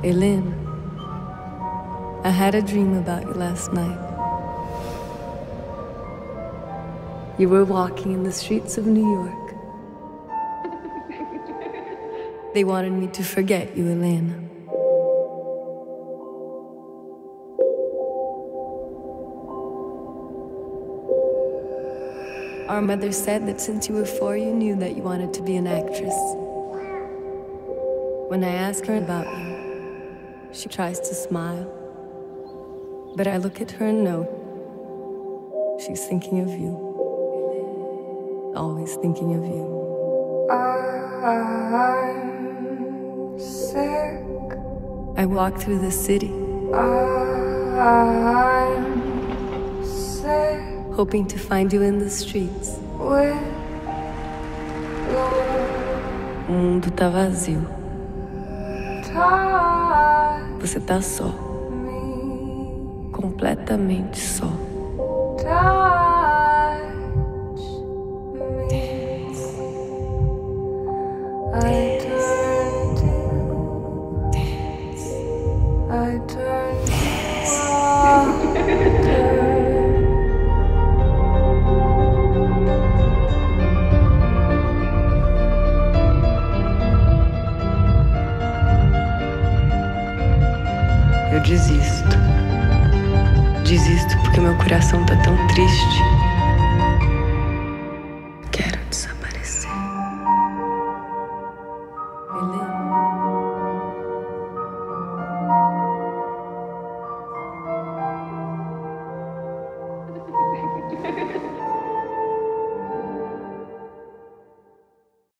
Elena, I had a dream about you last night. You were walking in the streets of New York. They wanted me to forget you, Elena. Our mother said that since you were 4, you knew that you wanted to be an actress. When I ask her about you, she tries to smile. But I look at her and know she's thinking of you. Always thinking of you. I'm sick. I walk through the city. I'm sick. Hoping to find you in the streets. With O mundo tá vazio. Você tá só. Completamente só. Eu desisto. Desisto porque meu coração tá tão triste.